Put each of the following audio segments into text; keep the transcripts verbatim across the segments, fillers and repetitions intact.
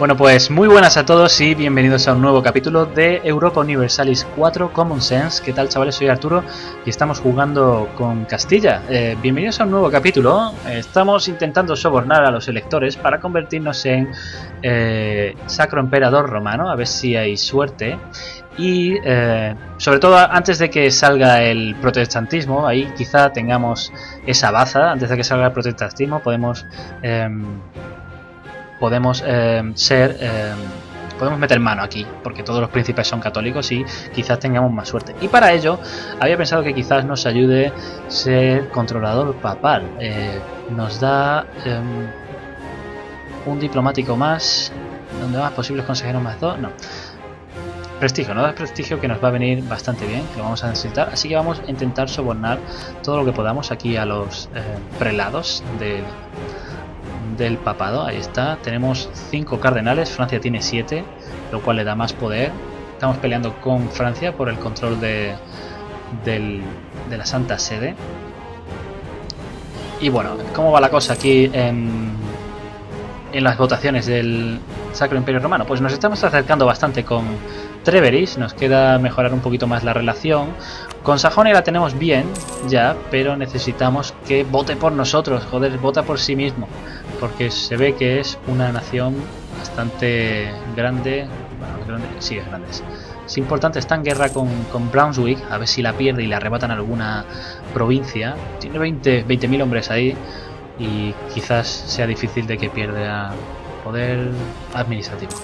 Bueno, pues muy buenas a todos y bienvenidos a un nuevo capítulo de Europa Universalis cuatro Common Sense. ¿Qué tal, chavales? Soy Arturo y estamos jugando con Castilla. Eh, bienvenidos a un nuevo capítulo. Estamos intentando sobornar a los electores para convertirnos en eh, Sacro Emperador Romano, a ver si hay suerte. Y eh, sobre todo antes de que salga el protestantismo, ahí quizá tengamos esa baza. Antes de que salga el protestantismo podemos... Eh, podemos eh, ser eh, podemos meter mano aquí porque todos los príncipes son católicos y quizás tengamos más suerte. Y para ello había pensado que quizás nos ayude ser controlador papal. Eh, nos da eh, un diplomático más, donde más posibles consejeros más dos, no, prestigio, nos da prestigio que nos va a venir bastante bien, que lo vamos a necesitar, así que vamos a intentar sobornar todo lo que podamos aquí a los eh, prelados del del papado. Ahí está, tenemos cinco cardenales, Francia tiene siete, lo cual le da más poder. Estamos peleando con Francia por el control de, del, de la Santa Sede. Y bueno, ¿cómo va la cosa aquí en, en las votaciones del Sacro Imperio Romano? Pues nos estamos acercando bastante con Treveris, nos queda mejorar un poquito más la relación. Con Sajonia la tenemos bien ya, pero necesitamos que vote por nosotros, joder, vota por sí mismo, porque se ve que es una nación bastante grande. Bueno, grande, sí, es grande. Es importante, está en guerra con, con Brunswick, a ver si la pierde y le arrebatan alguna provincia. Tiene veinte mil hombres ahí y quizás sea difícil de que pierda poder administrativo.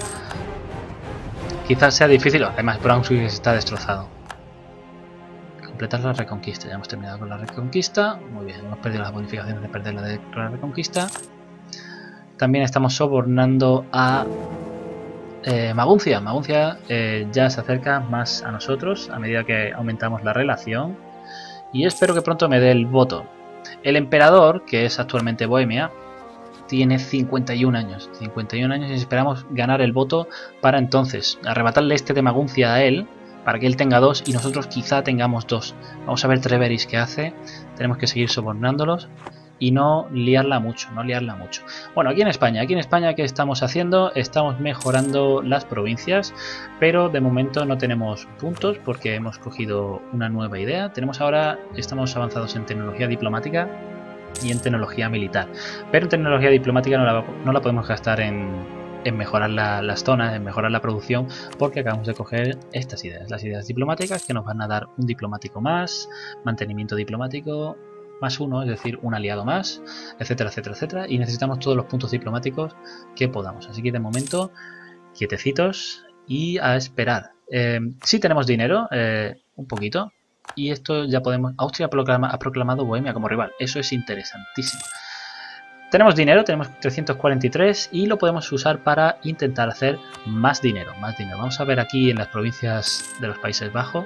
Quizás sea difícil, además Brunswick está destrozado. Completar la reconquista, ya hemos terminado con la reconquista. Muy bien, hemos perdido las bonificaciones de perder la, de la reconquista. También estamos sobornando a eh, Maguncia. Maguncia eh, ya se acerca más a nosotros a medida que aumentamos la relación. Y espero que pronto me dé el voto. El emperador, que es actualmente Bohemia, tiene cincuenta y un años. cincuenta y un años y esperamos ganar el voto para entonces. Arrebatarle este de Maguncia a él, para que él tenga dos y nosotros quizá tengamos dos. Vamos a ver Treveris qué hace. Tenemos que seguir sobornándolos y no liarla mucho, no liarla mucho. Bueno, aquí en España, aquí en España, ¿qué estamos haciendo? Estamos mejorando las provincias, pero de momento no tenemos puntos porque hemos cogido una nueva idea. Tenemos ahora, estamos avanzados en tecnología diplomática y en tecnología militar, pero en tecnología diplomática no la, no la podemos gastar en, en mejorar la, las zonas, en mejorar la producción, porque acabamos de coger estas ideas, las ideas diplomáticas que nos van a dar un diplomático más, mantenimiento diplomático más uno, es decir, un aliado más, etcétera, etcétera, etcétera, y necesitamos todos los puntos diplomáticos que podamos, así que de momento quietecitos y a esperar. Eh, sí tenemos dinero, eh, un poquito, y esto ya podemos... Austria proclama, ha proclamado Bohemia como rival, eso es interesantísimo. Tenemos dinero, tenemos trescientos cuarenta y tres y lo podemos usar para intentar hacer más dinero, más dinero. Vamos a ver aquí en las provincias de los Países Bajos.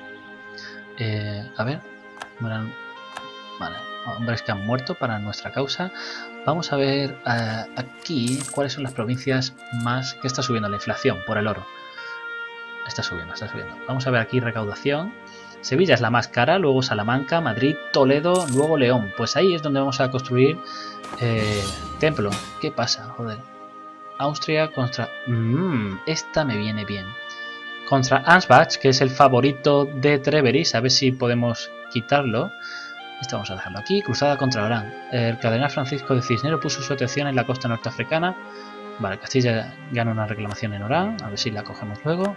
Eh, a ver, bueno, vale, hombres que han muerto para nuestra causa. Vamos a ver uh, aquí cuáles son las provincias más que está subiendo la inflación por el oro. Está subiendo, está subiendo. Vamos a ver aquí recaudación. Sevilla es la más cara, luego Salamanca, Madrid, Toledo, luego León. Pues ahí es donde vamos a construir eh, templo. ¿Qué pasa? Joder. Austria contra... Mmm, esta me viene bien. Contra Ansbach, que es el favorito de Treveris. A ver si podemos quitarlo. Esto vamos a dejarlo aquí. Cruzada contra Orán. El cardenal Francisco de Cisneros puso su atención en la costa norteafricana. Vale, Castilla gana una reclamación en Orán. A ver si la cogemos luego.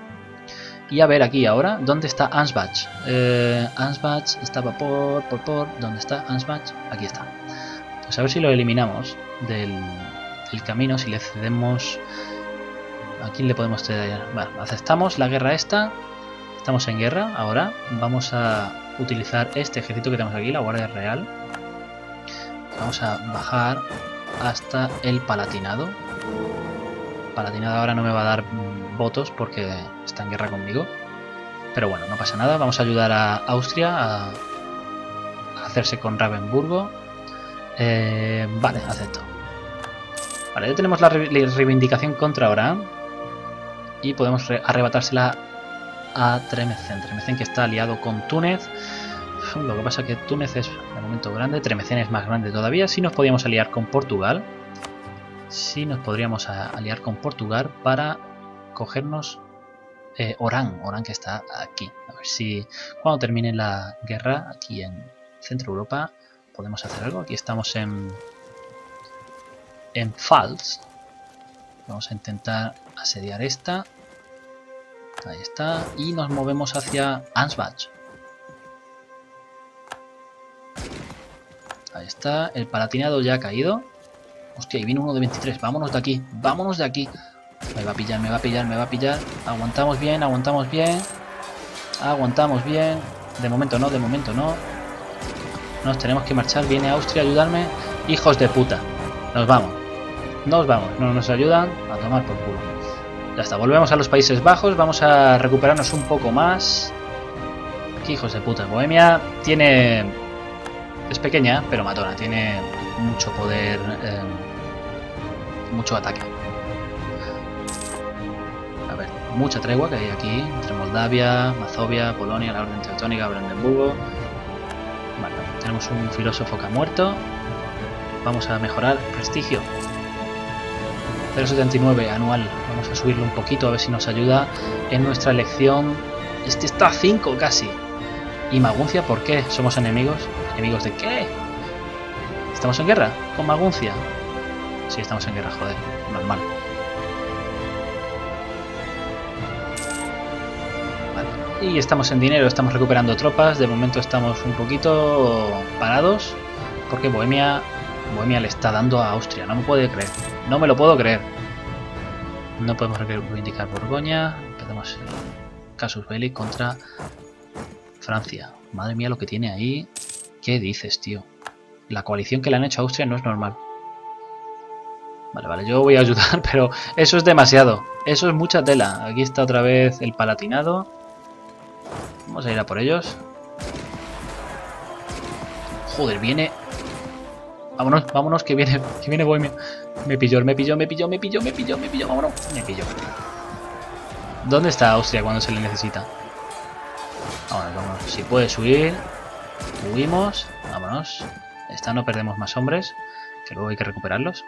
Y a ver aquí ahora, ¿dónde está Ansbach? Eh, Ansbach estaba por, por, por... ¿Dónde está Ansbach? Aquí está. Pues a ver si lo eliminamos del, del camino, si le cedemos... ¿A quién le podemos ceder? Bueno, aceptamos la guerra esta. Estamos en guerra ahora. Vamos a utilizar este ejército que tenemos aquí, la Guardia Real. Vamos a bajar hasta el Palatinado. Palatinado ahora no me va a dar votos porque está en guerra conmigo, pero bueno, no pasa nada. Vamos a ayudar a Austria a, a hacerse con Ravensburgo. Eh, vale, acepto. Vale, ya tenemos la re reivindicación contra Orán y podemos arrebatársela a Tremecén. Tremecén que está aliado con Túnez. Lo que pasa es que Túnez es de momento grande, Tremecén es más grande todavía. Si nos podíamos aliar con Portugal, si nos podríamos aliar con Portugal para cogernos eh, Orán, Orán que está aquí. A ver si cuando termine la guerra aquí en Centro Europa podemos hacer algo. Aquí estamos en, en Pfalz. Vamos a intentar asediar esta. Ahí está. Y nos movemos hacia Ansbach. Ahí está. El Palatinado ya ha caído. Hostia, y viene uno de veintitrés. Vámonos de aquí. Vámonos de aquí. Me va a pillar, me va a pillar, me va a pillar. Aguantamos bien, aguantamos bien. Aguantamos bien. De momento no, de momento no. Nos tenemos que marchar. Viene Austria a ayudarme. Hijos de puta. Nos vamos. Nos vamos. No nos ayudan. A tomar por culo. Ya está. Volvemos a los Países Bajos. Vamos a recuperarnos un poco más. Qué hijos de puta. Bohemia tiene... Es pequeña, pero matona. Tiene mucho poder. Eh, mucho ataque. A ver, mucha tregua que hay aquí entre Moldavia, Mazovia, Polonia, la Orden Teutónica, Brandenburgo. Vale, tenemos un filósofo que ha muerto. Vamos a mejorar prestigio. cero coma setenta y nueve anual. Vamos a subirlo un poquito a ver si nos ayuda en nuestra elección. Este está a cinco casi. ¿Y Maguncia por qué? ¿Somos enemigos? ¿Enemigos de qué? ¿Estamos en guerra con Maguncia? Sí, estamos en guerra, joder. Normal. Vale. Y estamos en dinero, estamos recuperando tropas. De momento estamos un poquito parados. Porque Bohemia, Bohemia le está dando a Austria. No me puede creer. No me lo puedo creer. No podemos reivindicar Borgoña. Empezamos Casus Belli contra Francia. Madre mía lo que tiene ahí. ¿Qué dices, tío? La coalición que le han hecho a Austria no es normal. Vale, vale, yo voy a ayudar, pero eso es demasiado. Eso es mucha tela. Aquí está otra vez el Palatinado. Vamos a ir a por ellos. Joder, viene... Vámonos, vámonos, que viene, que viene Bohemia. Me pilló, me pilló, me pilló, me pilló, me pilló, me pilló, vámonos. Me pilló. ¿Dónde está Austria cuando se le necesita? Vámonos, vámonos. Si puedes huir, huimos. Vámonos. Esta no perdemos más hombres, que luego hay que recuperarlos.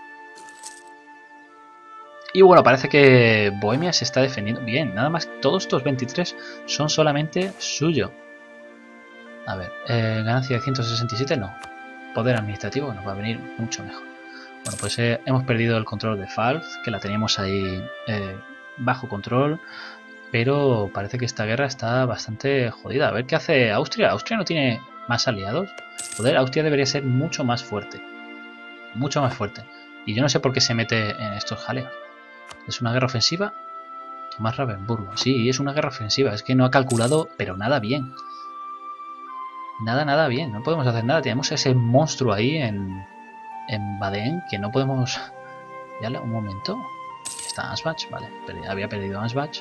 Y bueno, parece que Bohemia se está defendiendo bien. Nada más, todos estos veintitrés son solamente suyo. A ver, eh, ganancia de ciento sesenta y siete, no. Poder administrativo nos va a venir mucho mejor. Bueno, pues eh, hemos perdido el control de Pfalz, que la teníamos ahí eh, bajo control. Pero parece que esta guerra está bastante jodida. A ver qué hace Austria. Austria no tiene más aliados. Joder, Austria debería ser mucho más fuerte. Mucho más fuerte. Y yo no sé por qué se mete en estos jaleos. ¿Es una guerra ofensiva? Tomás Ravensburgo. Sí, es una guerra ofensiva. Es que no ha calculado, pero nada bien. Nada, nada bien. No podemos hacer nada. Tenemos ese monstruo ahí en, en Baden que no podemos... Ya, un momento. Está Ansbach. Vale, había perdido Ansbach.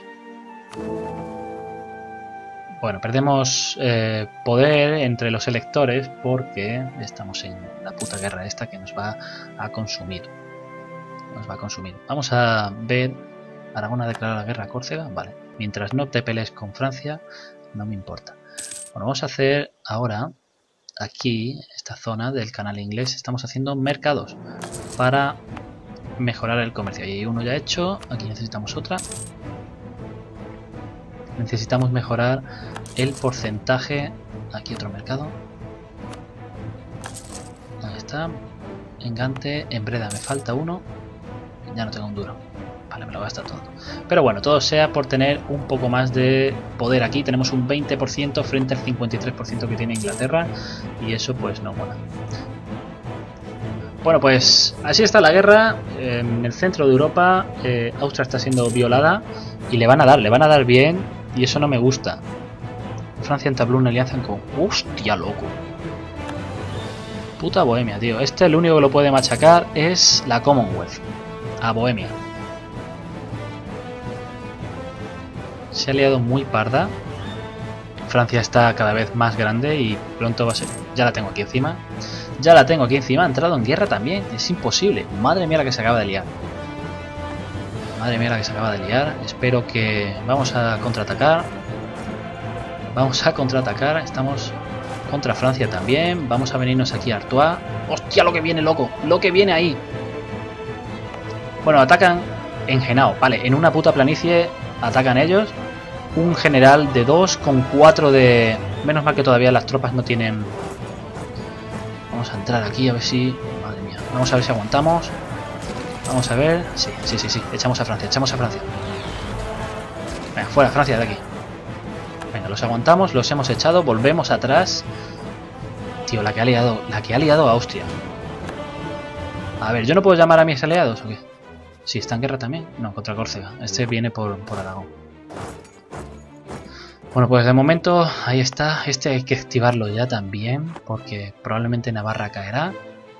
Bueno, perdemos eh, poder entre los electores porque estamos en la puta guerra esta que nos va a consumir. Nos va a consumir. Vamos a ver. Aragón ha declarado la guerra a Córcega. Vale. Mientras no te pelees con Francia, no me importa. Bueno, vamos a hacer ahora aquí, en esta zona del canal inglés, estamos haciendo mercados para mejorar el comercio. Ahí hay uno ya hecho. Aquí necesitamos otra. Necesitamos mejorar el porcentaje. Aquí otro mercado. Ahí está. Engante, en Breda me falta uno. Ya no tengo un duro. Vale, me lo gasta todo. Pero bueno, todo sea por tener un poco más de poder aquí. Tenemos un veinte por ciento frente al cincuenta y tres por ciento que tiene Inglaterra. Y eso pues no mola. Bueno, pues así está la guerra. En el centro de Europa, eh, Austria está siendo violada. Y le van a dar, le van a dar bien. Y eso no me gusta. Francia entabló una alianza con... ¡Hostia, loco! Puta Bohemia, tío. Este el único que lo puede machacar es la Commonwealth. A Bohemia. Se ha liado muy parda. Francia está cada vez más grande y pronto va a ser... Ya la tengo aquí encima. Ya la tengo aquí encima. Ha entrado en guerra también. Es imposible. Madre mía la que se acaba de liar. Madre mía la que se acaba de liar. Espero que... Vamos a contraatacar. Vamos a contraatacar. Estamos contra Francia también. Vamos a venirnos aquí a Artois. ¡Hostia lo que viene, loco! ¡Lo que viene ahí! Bueno, atacan en Genau. Vale, en una puta planicie atacan ellos. Un general de dos con cuatro de... Menos mal que todavía las tropas no tienen... Vamos a entrar aquí a ver si... Madre mía. Vamos a ver si aguantamos. Vamos a ver... Sí, sí, sí, sí. Echamos a Francia, echamos a Francia. Venga, fuera Francia de aquí. Venga, los aguantamos, los hemos echado. Volvemos atrás. Tío, la que ha liado... La que ha liado a Austria. A ver, ¿yo no puedo llamar a mis aliados o qué? Sí, está en guerra también. No, contra Córcega. Este viene por, por Aragón. Bueno, pues de momento ahí está. Este hay que activarlo ya también, porque probablemente Navarra caerá.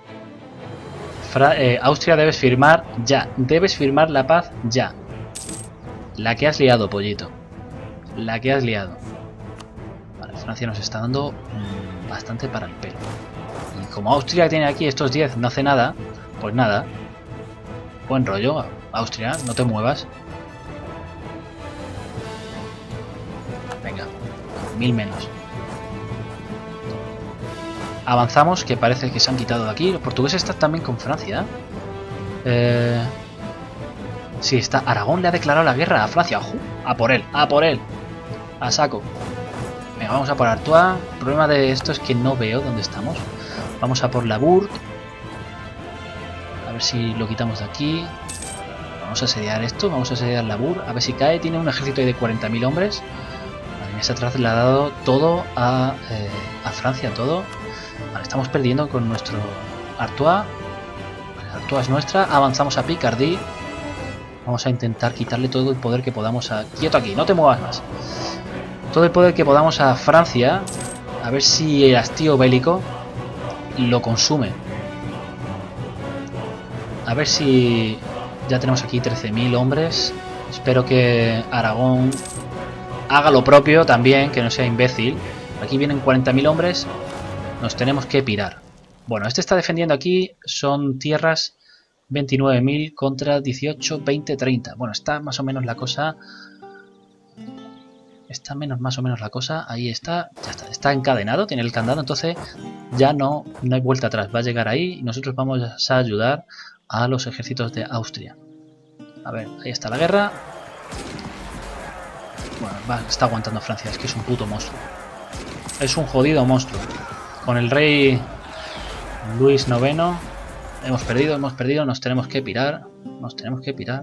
Fra eh, Austria debes firmar ya. Debes firmar la paz ya. La que has liado, pollito. La que has liado. Vale, Francia nos está dando mmm, bastante para el pelo. Y como Austria tiene aquí estos diez, no hace nada, pues nada. Buen rollo, Austria, no te muevas. Venga, mil menos. Avanzamos, que parece que se han quitado de aquí. Los portugueses están también con Francia. Eh... Sí, está. Aragón le ha declarado la guerra a Francia. ¡Ojo! A por él, a por él. A saco. Venga, vamos a por Artois. El problema de esto es que no veo dónde estamos. Vamos a por Labourd. A ver si lo quitamos de aquí. Vamos a asediar esto. Vamos a asediar Labourd. A ver si cae. Tiene un ejército de cuarenta mil hombres. Madre mía, se ha trasladado todo a, eh, a Francia. Todo. Vale, estamos perdiendo con nuestro Artois. Vale, Artois es nuestra. Avanzamos a Picardie. Vamos a intentar quitarle todo el poder que podamos a... Quieto aquí, no te muevas más. Todo el poder que podamos a Francia. A ver si el hastío bélico lo consume. A ver si... Ya tenemos aquí trece mil hombres. Espero que Aragón haga lo propio también, que no sea imbécil. Aquí vienen cuarenta mil hombres. Nos tenemos que pirar. Bueno, este está defendiendo aquí. Son tierras... veintinueve mil contra dieciocho, veinte, treinta. Bueno, está más o menos la cosa. Está menos más o menos la cosa. Ahí está. Ya está. Está encadenado. Tiene el candado. Entonces ya no, no hay vuelta atrás. Va a llegar ahí y nosotros vamos a ayudar a los ejércitos de Austria. A ver, ahí está la guerra. Bueno, va, está aguantando Francia. Es que es un puto monstruo. Es un jodido monstruo. Con el rey Luis noveno. Hemos perdido, hemos perdido, nos tenemos que pirar. Nos tenemos que pirar.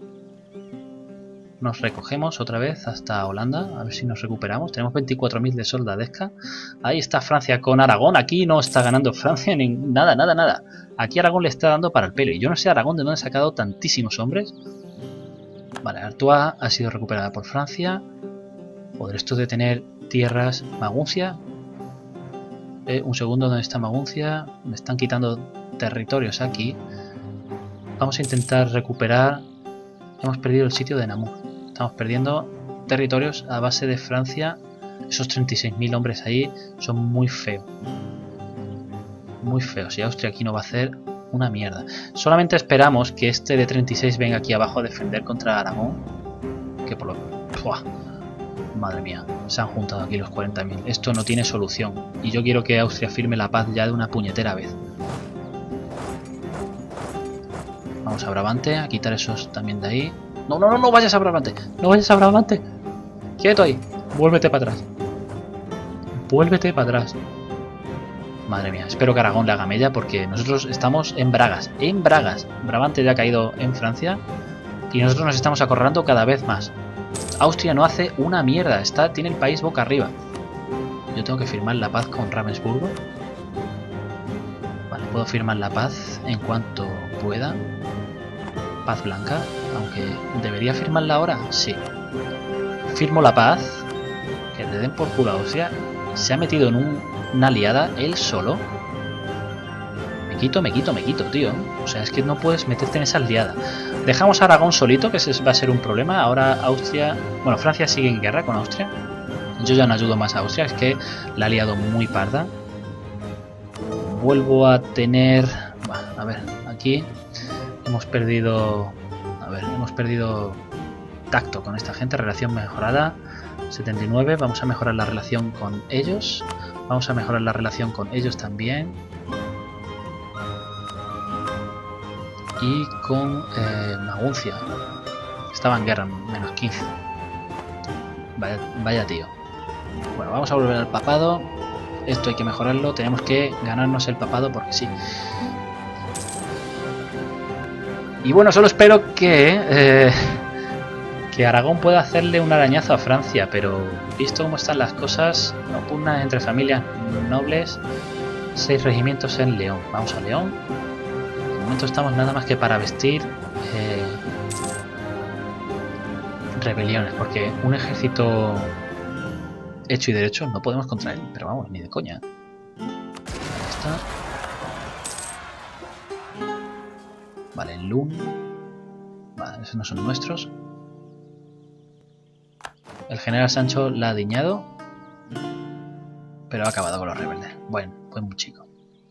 Nos recogemos otra vez hasta Holanda. A ver si nos recuperamos. Tenemos veinticuatro mil de soldadesca. Ahí está Francia con Aragón. Aquí no está ganando Francia ni nada, nada, nada. Aquí Aragón le está dando para el pelo. Y yo no sé Aragón de dónde ha sacado tantísimos hombres. Vale, Artois ha sido recuperada por Francia. Joder, esto de tener tierras... Maguncia. Eh, un segundo, ¿dónde está Maguncia? Me están quitando... territorios aquí. Vamos a intentar recuperar. Hemos perdido el sitio de Namur. Estamos perdiendo territorios a base de Francia. Esos treinta y seis mil hombres ahí son muy feos. Muy feos. Y Austria aquí no va a hacer una mierda. Solamente esperamos que este de treinta y seis venga aquí abajo a defender contra Aragón. Que por lo... ¡Buah! Madre mía. Se han juntado aquí los cuarenta mil. Esto no tiene solución. Y yo quiero que Austria firme la paz ya de una puñetera vez. Vamos a Brabante, a quitar esos también de ahí. No, no, no, no vayas a Brabante. No vayas a Brabante. Quieto ahí. Vuélvete para atrás. Vuélvete para atrás. Madre mía, espero que Aragón le haga mella porque nosotros estamos en Bragas. En Bragas. Brabante ya ha caído en Francia. Y nosotros nos estamos acorralando cada vez más. Austria no hace una mierda. Está, tiene el país boca arriba. Yo tengo que firmar la paz con Ravensburgo. Vale, puedo firmar la paz en cuanto pueda. Paz blanca, aunque debería firmarla ahora, sí. Firmo la paz. Que le den por culo a Austria. Se ha metido en un, una aliada él solo. Me quito, me quito, me quito, tío. O sea, es que no puedes meterte en esa aliada. Dejamos a Aragón solito, que ese va a ser un problema. Ahora Austria... Bueno, Francia sigue en guerra con Austria. Yo ya no ayudo más a Austria, es que la ha liado muy parda. Vuelvo a tener... Bueno, a ver, aquí... Hemos perdido, a ver, hemos perdido tacto con esta gente, relación mejorada, setenta y nueve, vamos a mejorar la relación con ellos, vamos a mejorar la relación con ellos también. y con eh, Maguncia. Estaba en guerra, menos quince. Vaya, vaya tío. Bueno, vamos a volver al papado. Esto hay que mejorarlo. Tenemos que ganarnos el papado porque sí. Y bueno, solo espero que... Eh, que Aragón pueda hacerle un arañazo a Francia, pero visto cómo están las cosas, no pugna entre familias nobles, seis regimientos en León. Vamos a León. De momento estamos nada más que para vestir eh, rebeliones, porque un ejército hecho y derecho no podemos contra él, pero vamos, ni de coña. Ahí está. Vale, Lun. Vale, esos no son nuestros. El general Sancho la ha diñado, pero ha acabado con los rebeldes. Bueno, pues muy chico.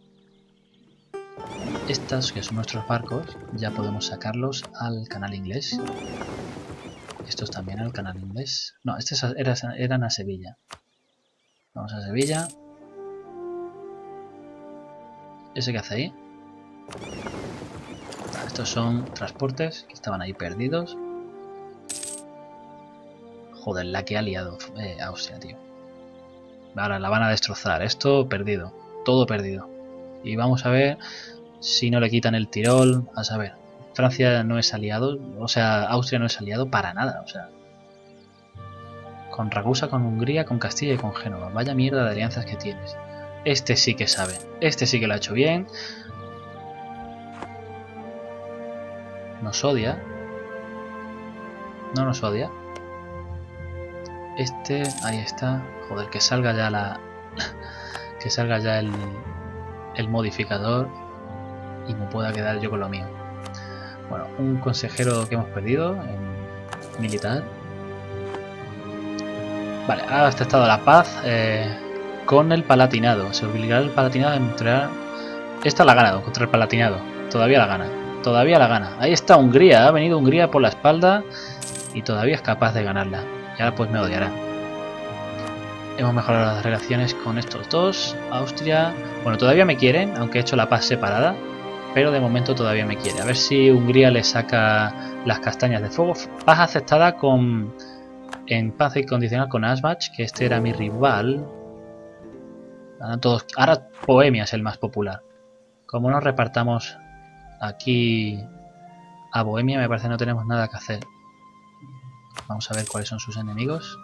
Estas, que son nuestros barcos, ya podemos sacarlos al canal inglés. Estos también al canal inglés. No, estos eran a Sevilla. Vamos a Sevilla. ¿Ese qué hace ahí? Estos son transportes que estaban ahí perdidos. Joder, la que ha liado eh, Austria, tío. Ahora la van a destrozar. Esto perdido. Todo perdido. Y vamos a ver si no le quitan el Tirol. A saber. Francia no es aliado. O sea, Austria no es aliado para nada. O sea. Con Ragusa, con Hungría, con Castilla y con Génova. Vaya mierda de alianzas que tienes. Este sí que sabe. Este sí que lo ha hecho bien. Nos odia. No nos odia. Este, ahí está. Joder, que salga ya la... que salga ya el, el modificador y me pueda quedar yo con lo mío. Bueno, un consejero que hemos perdido en militar. Vale, ha aceptado la paz eh, con el Palatinado. Se obligará el Palatinado a entregar... Esta la ha ganado contra el Palatinado. Todavía la gana. Todavía la gana. Ahí está Hungría. Ha venido Hungría por la espalda y todavía es capaz de ganarla. Y ahora pues me odiará. Hemos mejorado las relaciones con estos dos. Austria... Bueno, todavía me quieren, aunque he hecho la paz separada. Pero de momento todavía me quiere. A ver si Hungría le saca las castañas de fuego. Paz aceptada con... En paz incondicional con Asbach, que este era mi rival. Ahora, todos... Ahora Bohemia es el más popular. Como nos repartamos aquí a Bohemia, me parece que no tenemos nada que hacer. Vamos a ver cuáles son sus enemigos.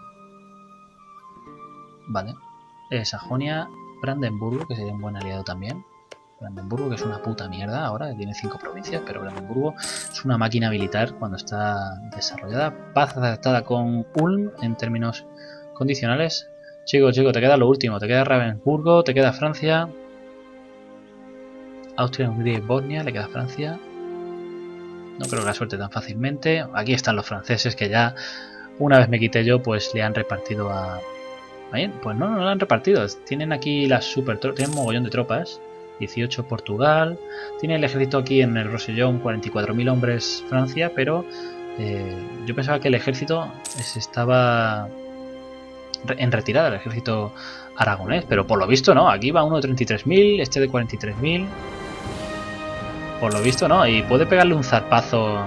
Vale. Eh, Sajonia, Brandenburgo, que sería un buen aliado también. Brandenburgo, que es una puta mierda ahora, tiene cinco provincias, pero Brandenburgo es una máquina militar cuando está desarrollada. Paz aceptada con Ulm en términos condicionales. Chico, chico, te queda lo último. Te queda Ravensburgo, te queda Francia. Austria, Hungría y Bosnia, le queda Francia. No creo que la suerte tan fácilmente. Aquí están los franceses que ya, una vez me quité yo, pues le han repartido a... Bien, pues no, no lo han repartido. Tienen aquí las super tropas, tienen un mogollón de tropas. dieciocho Portugal. Tiene el ejército aquí en el Rosellón, cuarenta y cuatro mil hombres Francia, pero eh, yo pensaba que el ejército estaba en retirada, el ejército aragonés, pero por lo visto no. Aquí va uno de treinta y tres mil, este de cuarenta y tres mil. Por lo visto no, y puede pegarle un zarpazo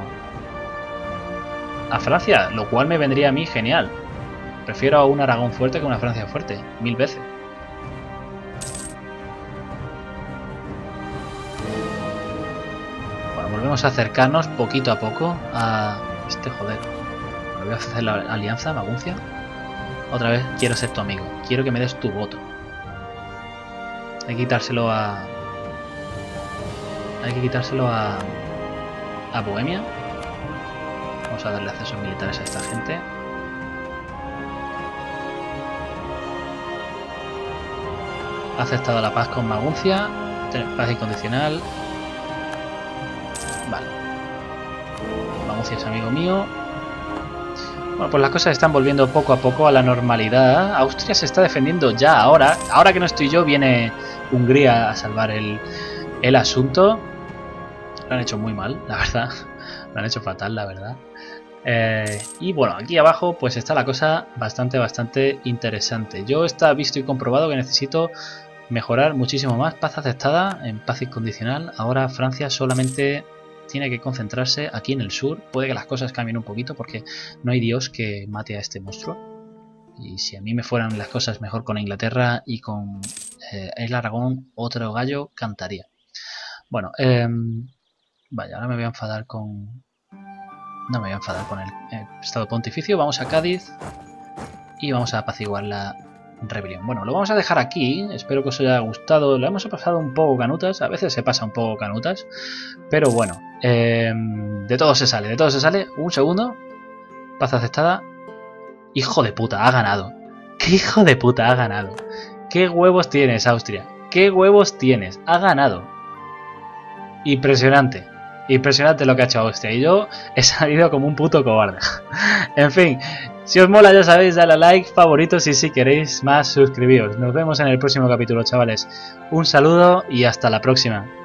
a Francia, lo cual me vendría a mí genial. Prefiero a un Aragón fuerte que una Francia fuerte, mil veces. Bueno, volvemos a acercarnos poquito a poco a este joder. Voy a hacer la alianza, Maguncia. Otra vez quiero ser tu amigo, quiero que me des tu voto. Hay que quitárselo a... Hay que quitárselo a... a Bohemia. Vamos a darle accesos militares a esta gente. Ha aceptado la paz con Maguncia. Paz incondicional. Vale. Maguncia es amigo mío. Bueno, pues las cosas están volviendo poco a poco a la normalidad. Austria se está defendiendo ya ahora. Ahora que no estoy yo, viene Hungría a salvar el, el asunto. Lo han hecho muy mal, la verdad. Lo han hecho fatal, la verdad. Eh, y bueno, aquí abajo pues está la cosa bastante, bastante interesante. Yo está visto y comprobado que necesito mejorar muchísimo más. Paz aceptada en paz incondicional. Ahora Francia solamente tiene que concentrarse aquí en el sur. Puede que las cosas cambien un poquito porque no hay dios que mate a este monstruo. Y si a mí me fueran las cosas mejor con Inglaterra y con eh, el Aragón, otro gallo cantaría. Bueno, eh, vaya, ahora me voy a enfadar con... No me voy a enfadar con el eh, Estado Pontificio. Vamos a Cádiz y vamos a apaciguar la rebelión. Bueno, lo vamos a dejar aquí. Espero que os haya gustado. Lo hemos pasado un poco canutas. A veces se pasa un poco canutas. Pero bueno, eh, de todo se sale. De todo se sale. Un segundo. Paz aceptada. Hijo de puta, ha ganado. ¿Qué hijo de puta ha ganado? ¿Qué huevos tienes, Austria? ¿Qué huevos tienes? Ha ganado. Impresionante. Impresionante lo que ha hecho Austria. Y yo he salido como un puto cobarde. En fin, si os mola ya sabéis, dale a like, favoritos y si queréis más suscribíos. Nos vemos en el próximo capítulo, chavales. Un saludo y hasta la próxima.